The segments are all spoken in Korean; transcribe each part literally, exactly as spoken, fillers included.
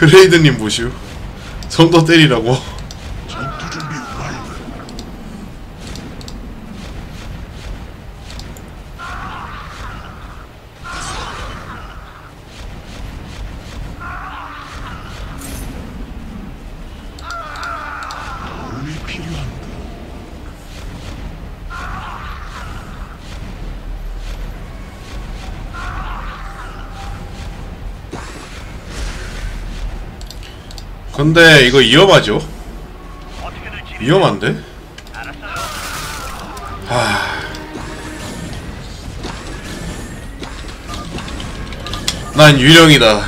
그레이드님 보시오. 손도 때리라고. 근데 이거 위험하죠? 어떻게들 지내세요? 위험한데? 알았어요. 하... 난 유령이다.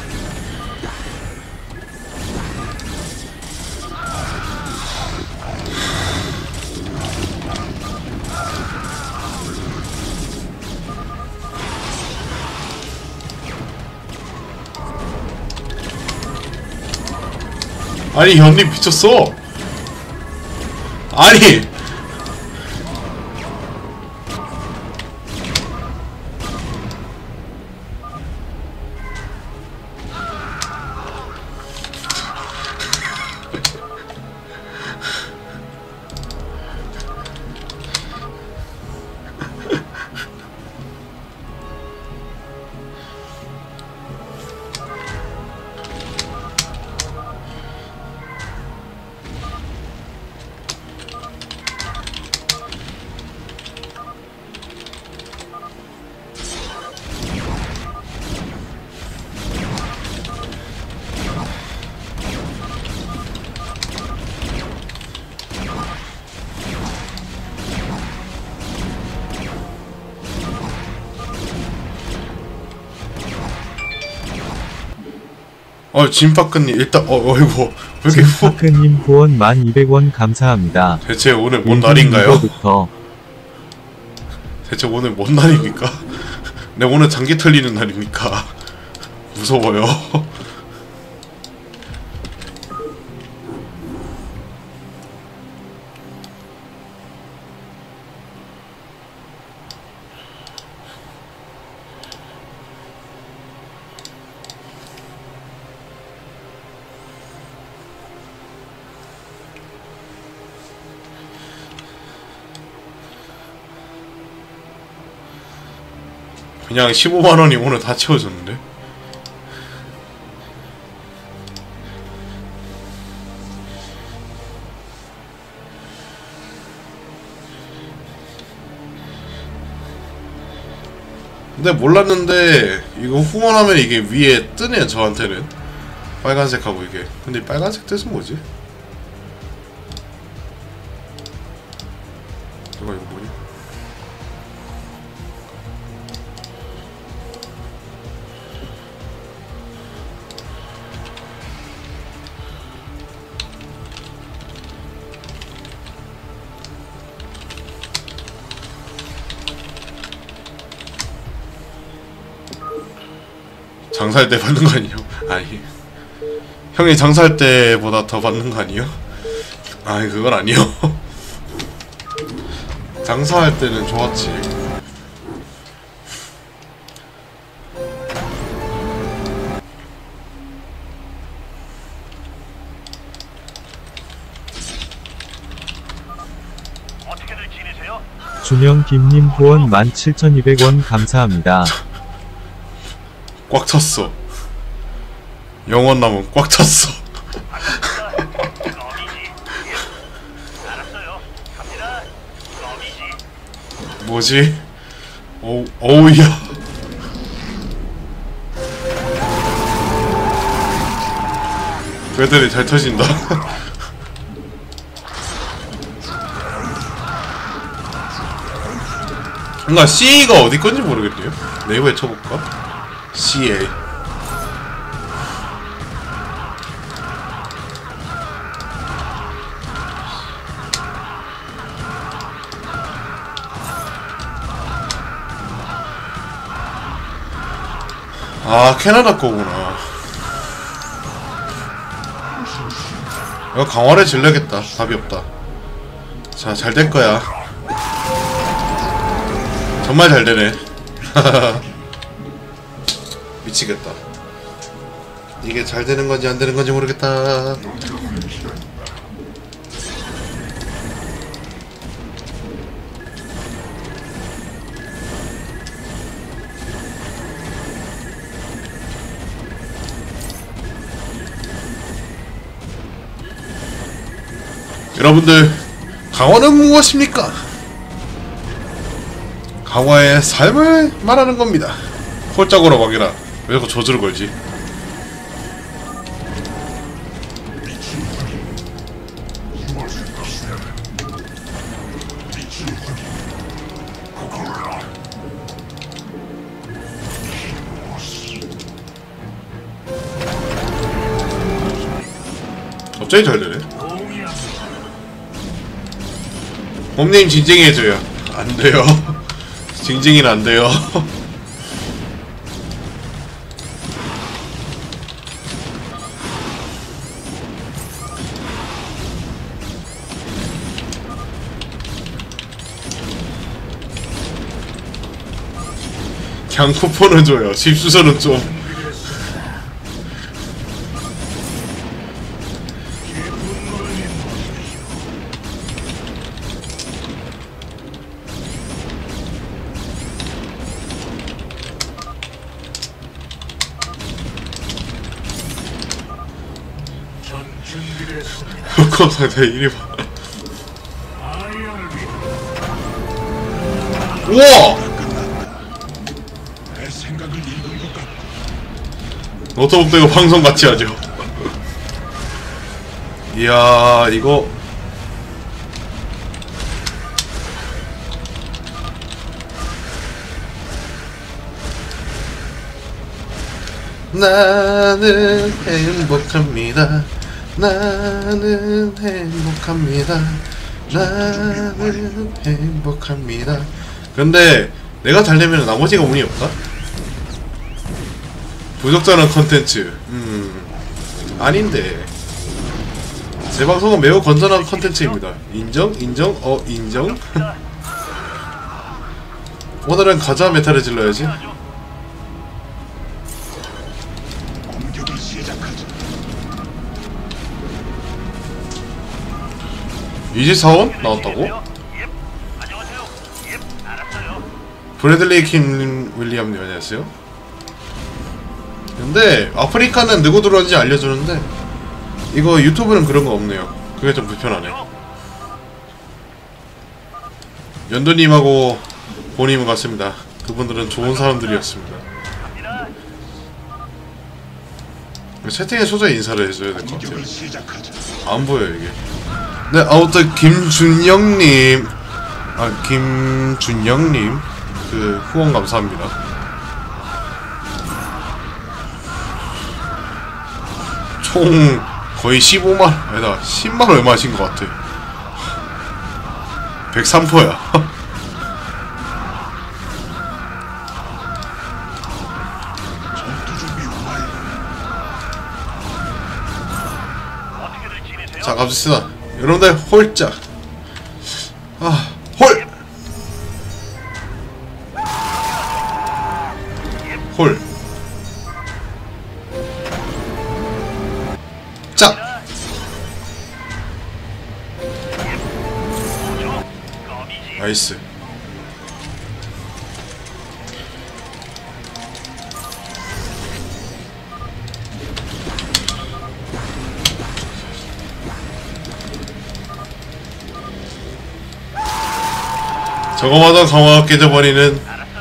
아니 현님 미쳤어. 아니 어 진파크님 일단 어 어이구 왜 이렇게 후 진파크님 후원 만 이백 원 감사합니다. 대체 오늘 뭔 날인가요? 이거부터 대체 오늘 뭔 날입니까? 내 오늘 장기 털리는 날입니까? 무서워요. 그냥 십오만 원이 오늘 다 채워졌는데? 근데 몰랐는데 이거 후원하면 이게 위에 뜨네요. 저한테는 빨간색하고 이게. 근데 이 빨간색 뜻은 뭐지? 이거 이거 뭐냐? 장사할 때 받는 거 아니에요? 아니 형이 장사할 때보다 더 받는 거 아니에요? 아니 그건 아니요. 장사할 때는 좋았지. 어떻게들 지내세요? 준영 김님 후원 만 칠천이백 원 감사합니다. 꽉 찼어. 영원 남은 꽉 찼어. 반갑습니다. 껌이지. 알았어요. 갑니다. 껌이지. 뭐지? 어우 어우야. 배들이 잘 터진다. 뭔가 씨에이가 어디 건지 모르겠네요. 네이버에 쳐볼까? 씨에이. 아 캐나다 거구나. 이거 강화를 질러야겠다. 답이 없다. 자, 잘 될 거야. 정말 잘 되네. 미치겠다. 이게 잘 되는 건지 안 되는 건지 모르겠다. 여러분들, 강화는 무엇입니까? 강화의 삶을 말하는 겁니다. 홀짝으로 막이라. 왜 자꾸 저주를 걸지? 갑자기 잘 되네. 홈님 징징이 해줘요. 안 돼요. 징징이는 안 돼요. 그냥 쿠폰은 줘요. 집주소는 좀. 그럼 상대 이리 봐. 우와! 노트북 대고 방송 같이 하죠. 이야, 이거 나는 행복합니다. 나는 행복합니다. 나는 행복합니다. 근데 내가 잘되면 나머지가 운이 없다? 부적절한 컨텐츠. 음... 아닌데. 제 방송은 매우 건전한 컨텐츠입니다. 인정? 인정? 어, 인정? 오늘은 가자 메탈을 질러야지. 이십사원? 나왔다고? 브래들리 킴 윌리엄님 안녕하세요. 근데 아프리카는 누구 들어왔는지 알려주는데 이거 유튜브는 그런 거 없네요. 그게 좀 불편하네. 연두님하고 보님은 같습니다. 그분들은 좋은 사람들이었습니다. 채팅에 소자 인사를 해줘야 될 것 같아요. 안 보여요 이게. 네, 아무튼 김준영님, 아 김준영님 그 후원 감사합니다. 총 거의 십오만 아니다 십만 얼마 하신 것 같아. 백삼 퍼센트야. 자, 갑시다. 여러분들 홀짝. 아, 홀. 홀. 자. 나이스. 저거마다 강화가 깨져버리는.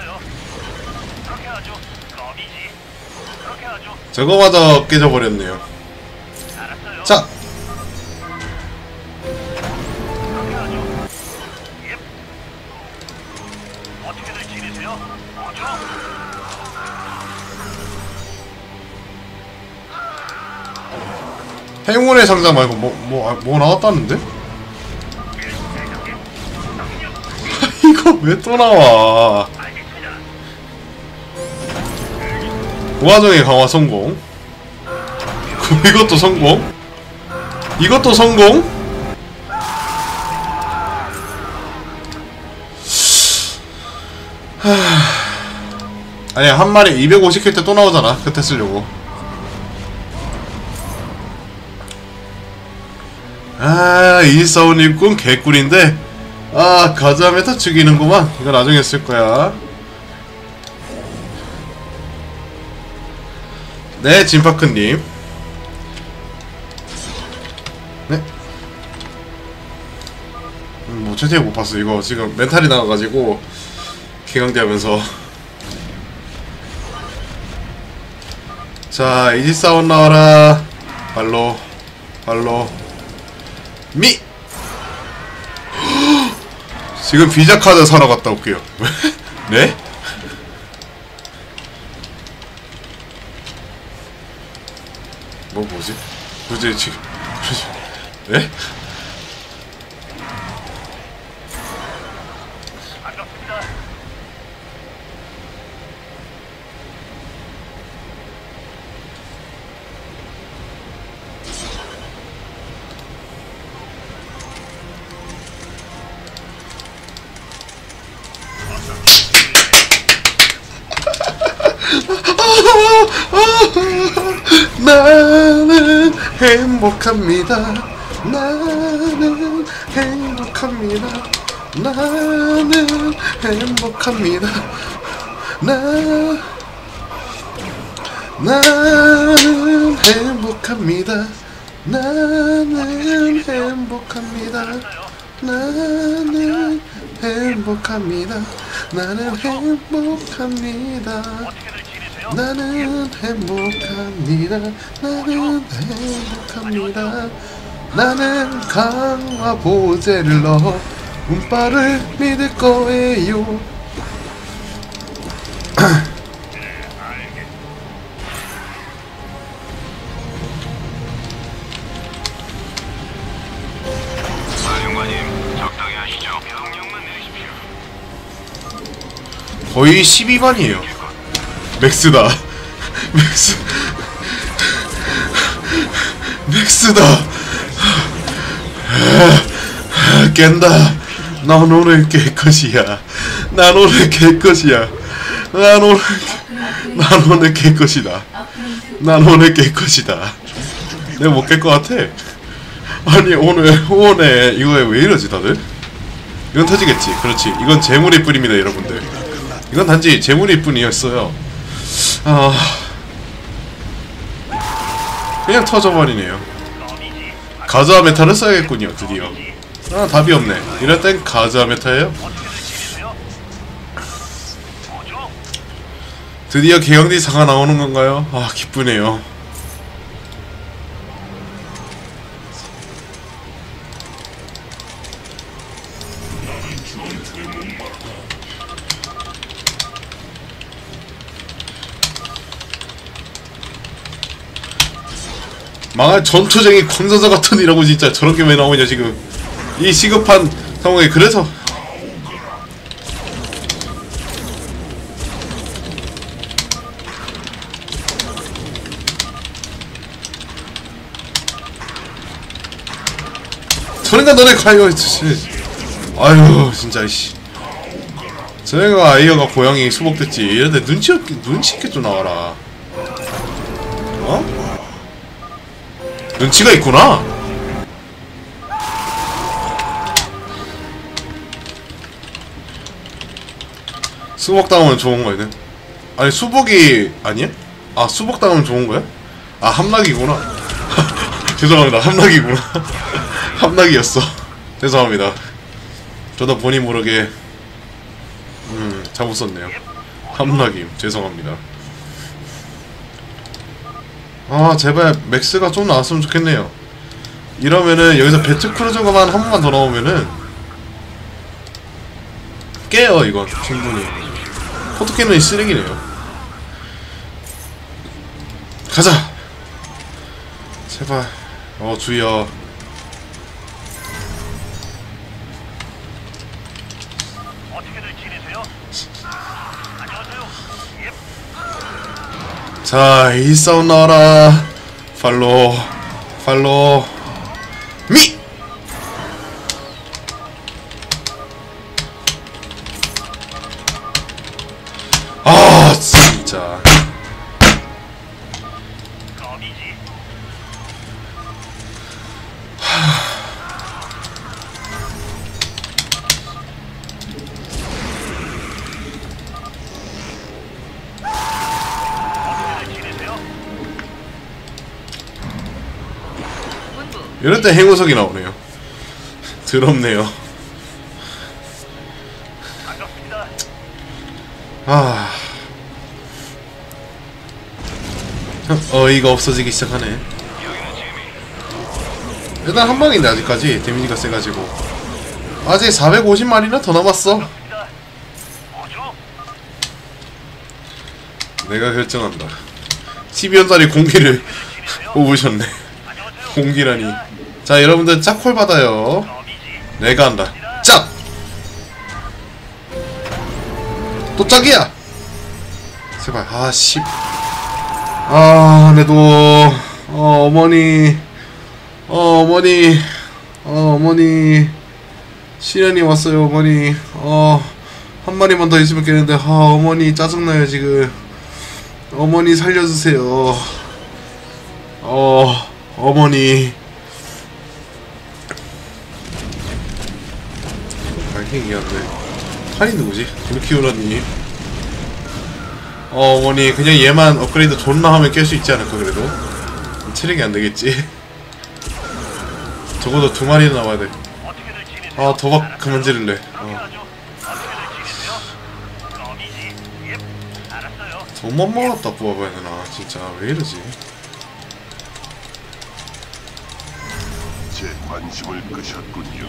저거마다 깨져버렸네요. 자. 행운의 상자 말고 뭐, 뭐, 아, 뭐 나왔다는데? 이거 왜 또 나와? 그 와중에 강화 성공. 이것도 성공. 이것도 성공. 아니야, 한 마리 이백오십 킬 때 또 나오잖아. 그때 쓰려고. 아, 이지사원 일꾼 개꿀인데 아, 가자 메타 죽이는구만. 이거 나중에 쓸 거야. 네, 진파크님. 네. 음, 뭐 채팅을 못 봤어. 이거 지금 멘탈이 나와가지고 개강대하면서. 자, 이지사원 나와라. 발로 발로 미! 지금 비자 카드 사러 갔다 올게요. 네? 뭐 뭐지? 도대체 지금 네? 반갑습니다. 나는 행복합니다. 나는 행복합니다. 나는 행복합니다. 나 나는 행복합니다. 나는 행복합니다. 나는 행복합니다. 나는 행복합니다. 어떻게들 지내세요? 나는 행복합니다. 나는 행복합니다. 나는 강화 보제를 넣어 운빨을 믿을 거예요. 사령관님, 적당히 하시죠. 명령만 내리십시오. 거의 십이 반이에요. 맥스다. 맥스. 맥스다. 아, 깬다. 난 오늘 깰 것이야. 난 오늘 깰 것이야. 난 오늘 난 오늘 깰 것이다. 난 오늘 깰 것이다. 내가 못 깰 것 같아. 아니 오늘 오늘 이거에 왜 이러지 다들? 이건 터지겠지. 그렇지. 이건 재물일 뿐입니다, 여러분들. 이건 단지 재물일 뿐이었어요. 아, 그냥 터져버리네요. 가자 메타를 써야겠군요. 드디어. 아, 답이 없네. 이럴 땐 가자 메타예요. 드디어 개강디 사가 나오는 건가요? 아, 기쁘네요. 망할 전투쟁이 광전사 같은 이라고 진짜 저렇게 왜 나오냐 지금 이 시급한 상황에. 그래서 저런가 너네 가요. 아유 진짜 이씨. 저네가 아이어가 고양이 수복됐지. 이런데 눈치 없게 눈치 있게 좀 나와라. 어? 눈치가 있구나. 수복 당하면 좋은 거야. 아니 수복이 아니야? 아 수복 당하면 좋은 거야? 아 함락이구나. 죄송합니다. 함락이구나. 함락이었어. 죄송합니다. 저도 본인 모르게 음 잘못 썼네요. 함락임. 죄송합니다. 아 제발 맥스가 좀 나왔으면 좋겠네요. 이러면은 여기서 배트크루저가만 한 번만 더 나오면은 깨요 이건 충분히. 포트캐논이 쓰레기네요. 가자 제발. 어 주여. 어떻게들 지내세요? 안녕하세요. 예. 자 이 싸움 나와라. 팔로 팔로 미! 아 진짜 껌이지. 이럴 때 행운석이 나오네요. 더럽네요. 반갑습니다. 아, 어이가 없어지기 시작하네. 일단 한 방인데 아직까지 데미지가 세가지고 아직 사백오십 마리나 더 남았어. 반갑습니다. 뭐죠? 내가 결정한다. 십이 원짜리 공기를 지내세요? 뽑으셨네. 안녕하세요. 공기라니. 자, 여러분들 짝콜 받아요. 거미지. 내가 한다. 짝! 또 짝이야! 제발. 아, 씨. 아, 그래도 어, 어머니 어, 어머니 어, 어머니 시련이 왔어요. 어머니 어, 한 마리만 더 있으면 되는데 아, 어머니 짜증나요 지금. 어머니 살려주세요. 어, 어머니. 발킹이었네. 칼이 누구지? 불키우라니. 어, 어머니 그냥 얘만 업그레이드 존나 하면 깰 수 있지 않을까 그래도? 체력이 안 되겠지. 적어도 두 마리는 나와야 돼. 어떻게들 지내세요? 아, 도박 그만 지를래. 그렇게 어. 하죠. 어떻게들 지내세요? 거미지. 예. 알았어요. 돈만 모았다 뽑아봐야 되나. 진짜 왜 이러지? 제 관심을 끄셨군요.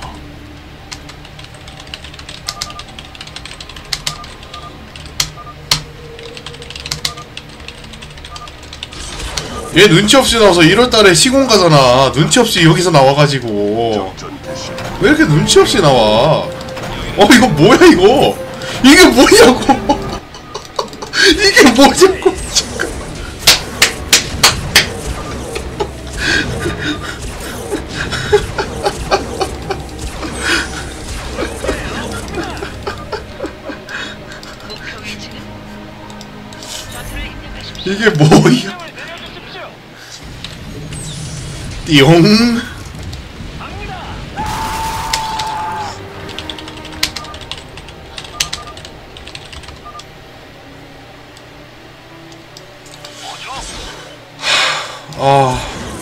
얘 눈치 없이 나와서 일월달에 시공 가잖아. 눈치 없이 여기서 나와가지고 작전 개시. 왜 이렇게 눈치 없이 나와? 어, 이거 뭐야 이거? 이게 뭐냐고? 이게 뭐냐고? 잠깐. 목표 위치는 좌표를 입력하십시오. 이게 뭐야? 띠용. 아,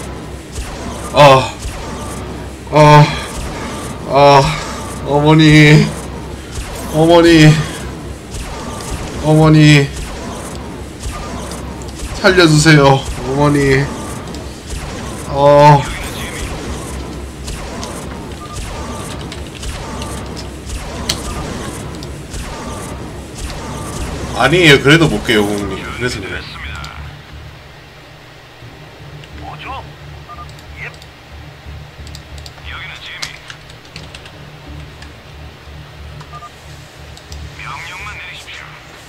아, 아, 아, 어머니, 어머니, 어머니, 살려주세요, 어머니. 어, 아니에요. 그래도 못 깨요, 공님. 그래서 그래. 뭐죠? 예. 여기는 지미. 명령만 내리십시오.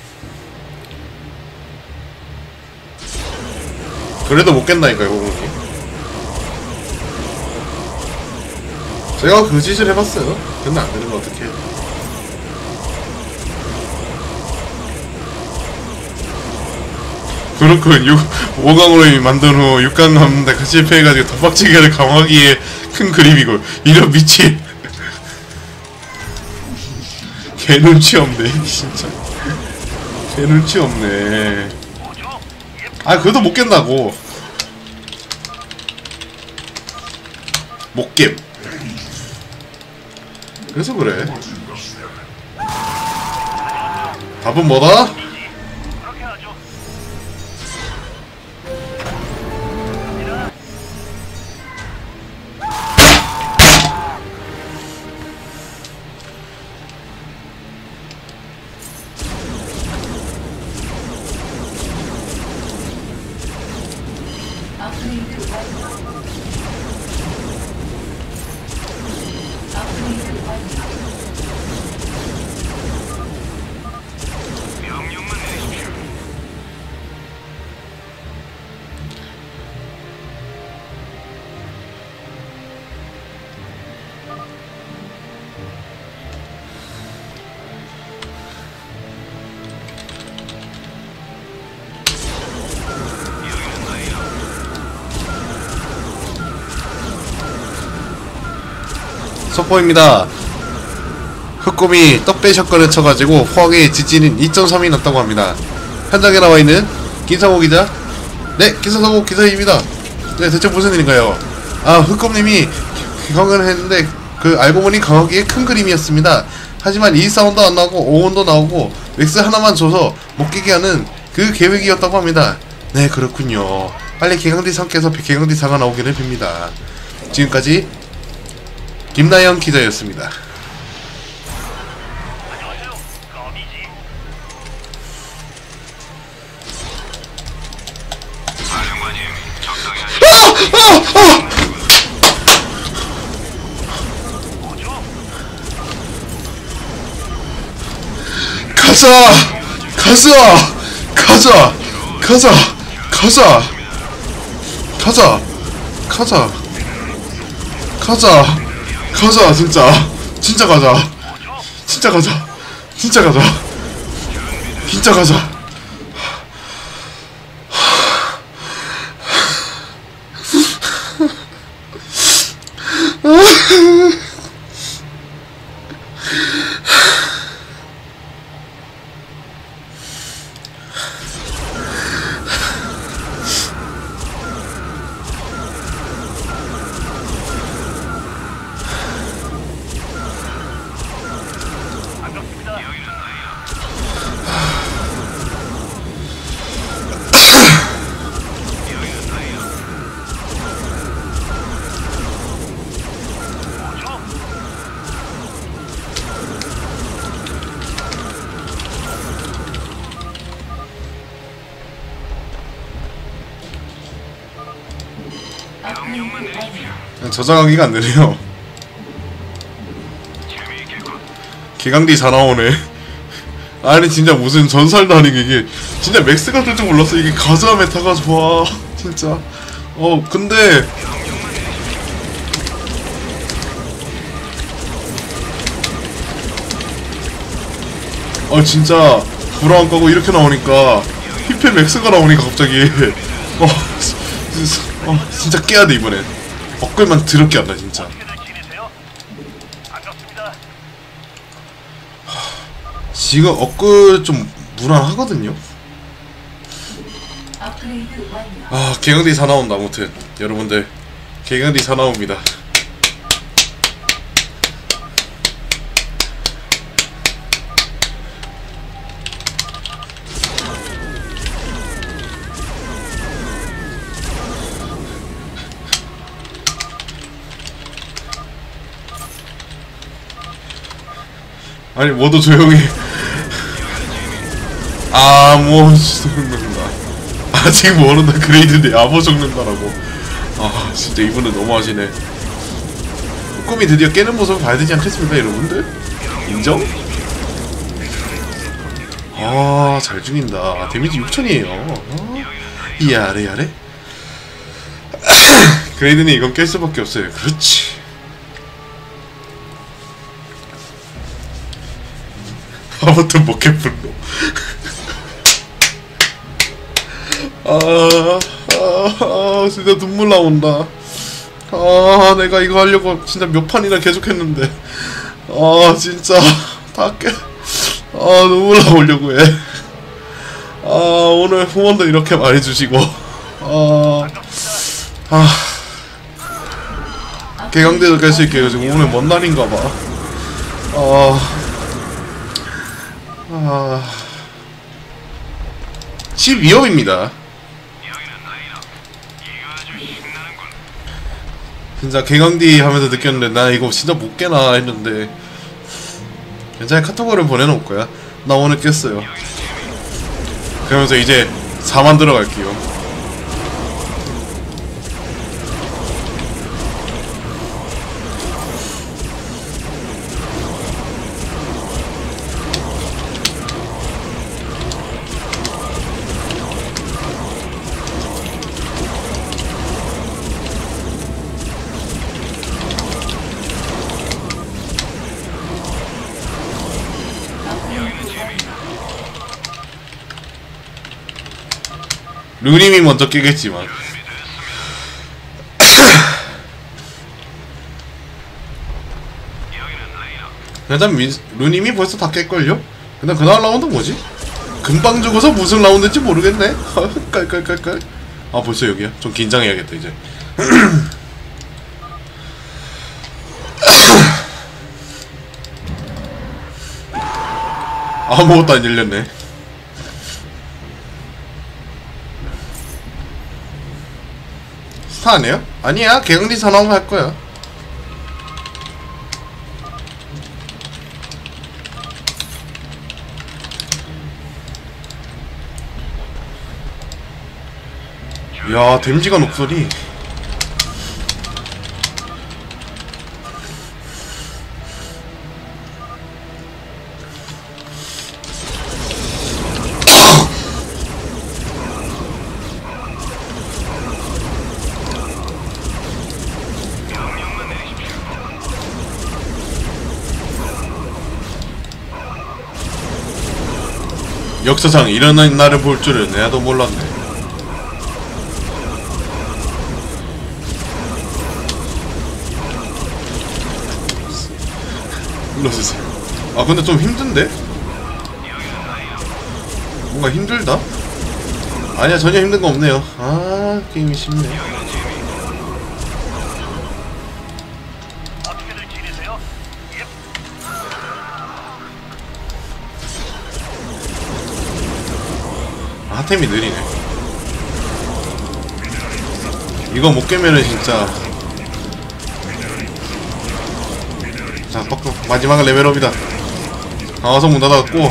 그래도 못 깬다니까요, 공님. 제가 그 짓을 해봤어요. 근데 안 되는 거 어떡해. 그렇군. 오 강으로 이미 만든 후 육 강 갔는데 그 실패해가지고 더 빡치게 강화기에 큰 그림이고. 이런 미친. 개 눈치 없네, 진짜. 개 눈치 없네. 뭐죠? 예. 아, 그래도 못 깬다고. 못 깹. 그래서 그래. 답은 뭐다? 그렇게 하죠. 명령만 내리십시오. 속보입니다. 흑곰이 떡배샷건을 쳐가지고 포항에 지진인 이 점 삼이 났다고 합니다. 현장에 나와있는 김상호 기자. 네, 김상호 기자입니다. 네, 대체 무슨 일인가요? 아 흑검님이 기강을 했는데 그 알고 보니 강하기에 큰 그림이었습니다. 하지만 이 사운드 안 나오고 오원도 나오고 맥스 하나만 줘서 못 깨게 하는 그 계획이었다고 합니다. 네 그렇군요. 빨리 개강디 상께서 개강디 사가 나오기를 빕니다. 지금까지 김나영 기자였습니다. 안녕하세요. 껌이지. 사령관님, 적당히 하십시오. 뭐죠? 가자! 가자! 가자! 가자! 가자! 가자! 가자! 가자! 가자 진짜! 진짜 가자! 진짜 가자! 진짜 가자! 진짜 가자! 반갑습니다. 뭐죠? 명령만 내리십시오. 저장하기가 안되네요. 재미있겠군. 개강디 잘 나오네. 아니 진짜 무슨 전설도 아니고 이게 진짜 맥스가 될 줄 몰랐어. 이게 가자 메타가 좋아 진짜. 어 근데 어 진짜 브라운 까고 이렇게 나오니까 힙해 맥스가 나오니까 갑자기 어, 진짜, 어 진짜 깨야돼 이번엔. 엇글만 드럽게 한다 진짜. 어떻게들 지내세요? 반갑습니다. 지금 엇글 좀 무난하거든요. 아 개강디 사 나온다. 아무튼 여러분들 개강디 사 나옵니다. 아니 모두 조용히. 아뭐 적는다. 아직 모른다. 그레이드인데 아뭐 적는다라고. 아 진짜 이분은 너무하시네. 꿈이 드디어 깨는 모습을 봐야 되지 않겠습니까 여러분들? 인정? 아 잘 죽인다. 데미지 육천이에요 아, 이 아래 아래? 그레이드는 이건 깰 수밖에 없어요. 그렇지. 아무튼 먹게 분노. 아, 아, 아, 진짜 눈물 나온다. 아, 내가 이거 하려고 진짜 몇 판이나 계속했는데, 아, 진짜 다 깨. 아, 눈물 나오려고 해. 아, 오늘 후원도 이렇게 많이 주시고, 아, 아, 개강대도 깰 수 있게 지금 오늘 먼 날인가봐. 아. 아... 십이 업입니다. 여기는 레이너. 이거 아주 신나는군. 진짜 개강디 하면서 느꼈는데 나 이거 진짜 못 깨나 했는데 괜찮아. 카톡으로 보내놓을 거야. 나 오늘 깼어요. 그러면서 이제 사만 들어갈게요. 루님이 먼저 깨겠지만 일단 민, 루님이 벌써 다 깰걸요? 근데 그다음 라운드 뭐지? 금방 죽어서 무슨 라운드인지 모르겠네. 깔깔깔깔깔. 아 벌써 여기야? 좀 긴장해야겠다 이제. 아무것도 안 열렸네. 스타 안 해요? 아니야, 개강디 사나움 할 거야. 야, 댐지가 녹소리. 역사상 이런 날을 볼 줄은 내가도 몰랐네. 눌러주세요. 아 근데 좀 힘든데? 뭔가 힘들다? 아니야, 전혀 힘든 거 없네요. 아, 게임이 쉽네. 어떻게들 지내세요? 예. 아, 핫템이 느리네. 이거 못 깨면은 진짜. 자, 빡 마지막은 레벨업이다. 강화석 문 닫았고.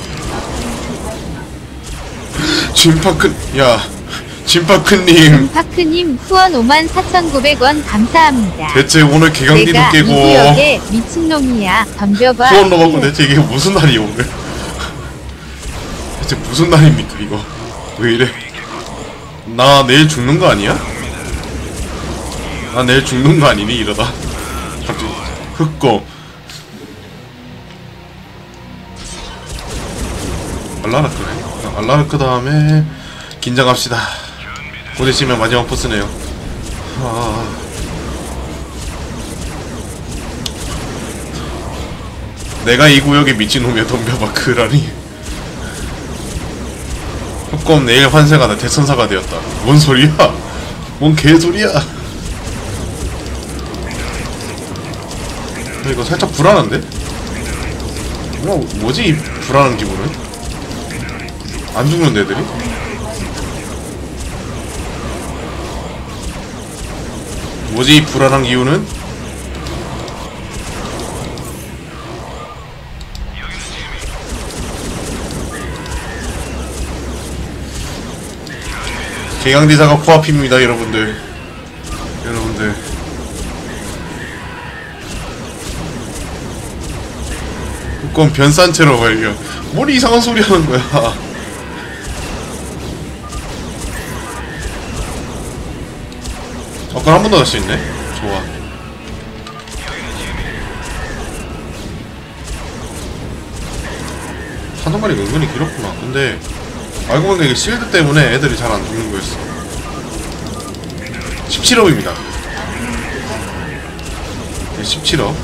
진파크, 야, 진파크님. 파크님 후원 오만 사천구백 원 감사합니다. 대체 오늘 개강디도 내가 깨고 이 구역의 미친놈이야. 덤벼봐. 후원로 받고 대체 이게 무슨 날이야 오늘? 대체 무슨 날입니까 이거? 왜 이래? 나 내일 죽는 거 아니야? 나 내일 죽는 거 아니니 이러다? 갑자기 흑검. 알라르크네. 알라르크 다음에 긴장합시다. 곧 있으면 마지막 보스네요. 아... 내가 이 구역에 미친놈이야. 덤벼봐. 그라니. 흑검 내일 환생하다 대천사가 되었다. 뭔 소리야? 뭔 개소리야? 이거 살짝 불안한데? 뭐, 뭐지 이 불안한 기분은? 안 죽는 애들이? 뭐지 이 불안한 기운은? 개강디사가 코앞입니다 여러분들. 여러분들 그건 변산체로 발견. 뭘 이상한 소리 하는 거야. 접근 한 번 더 할 수 있네. 좋아. 한동발이 은근히 길었구나. 근데 알고 보니까 이게 실드 때문에 애들이 잘 안 죽는 거였어. 십칠 업입니다. 네, 십칠 업.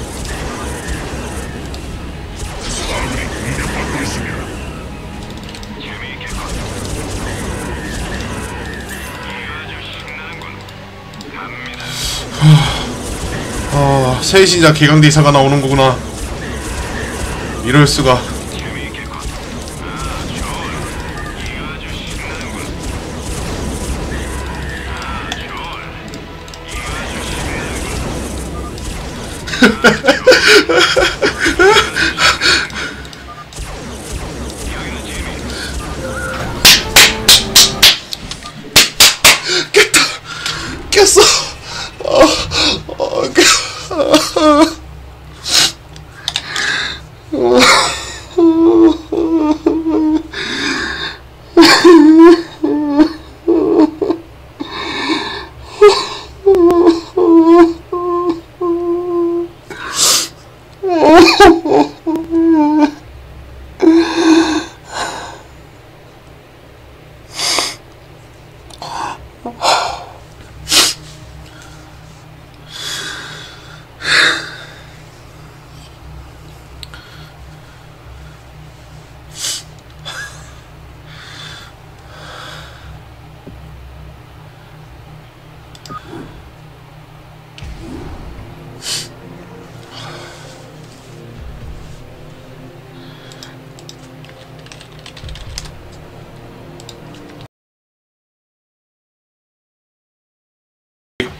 아, 새신자 개강대사가 나오는 거구나. 이럴 수가. 깼다. 깼어. 어, 어, 깼.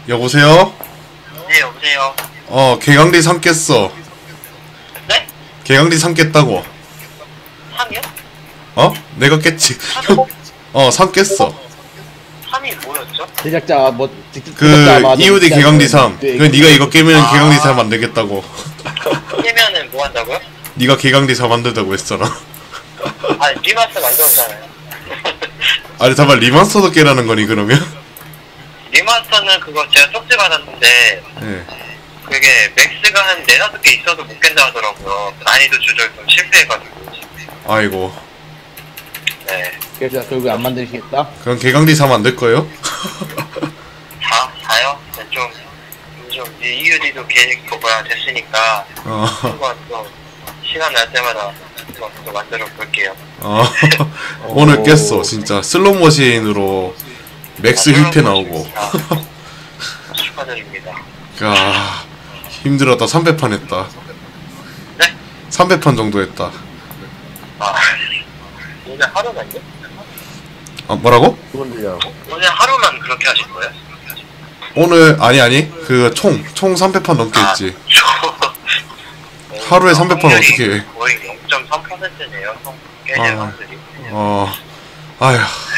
여보세요? 네, 여보세요. 어, 개강리 삼 깼어. 네? 개강리 삼 깼다고. 삼이요? 어? 내가 깼지. 삼? 어, 삼 깼어. 삼이 뭐였죠? 제작자 뭐 그 이오디 개강리 삼. 그 네가 이거 깨면 아. 개강리 삼 만들겠다고. 깨면은 뭐 한다고요? 네가 개강리 삼 만들다고 했잖아. 아, 리마스터 만들었잖아요. 아니 잠깐 리마스터도 깨라는 거니 그러면? 리마스터는 그거 제가 쪽지 받았는데 네. 그게 맥스가 한 네다섯 개 있어도 못 깬다 하더라고요. 난이도 조절 좀 실패해가지고. 아이고. 네. 그래서 결국 안 만드시겠다? 그럼 개강리 삼 만들 거예요? 다? 다요? 네, 좀, 좀, 이유디도 계획 그거야 됐으니까, 어. 한번 또, 시간 날 때마다 또, 또 만들어 볼게요. 어. 오늘 깼어 진짜 슬롯 머신으로 맥스 휘패 나오고. 아, 축하드립니다. 야 힘들었다. 삼백 판 했다. 네? 삼백 판 정도 했다. 아, 오늘 하루만요? 아 뭐라고? 두번 들려. 오늘 하루만 그렇게 하실 거예요? 오늘 아니 아니 그 총 총 삼백 판 넘게 했지. 저... 하루에 삼백 판 확률이 어떻게 해? 거의 영 점 삼 퍼센트네요, 깨질 아. 확률이. 어 아휴.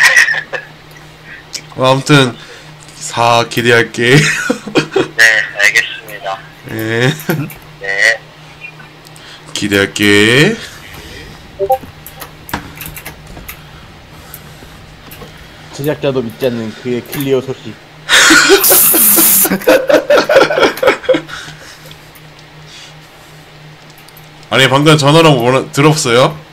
아무튼 사 기대할게. 네, 알겠습니다. 예. 네. 기대할게. 제작자도 믿지 않는 그의 클리어 소식. 아니 방금 전화로 뭐라 들었어요?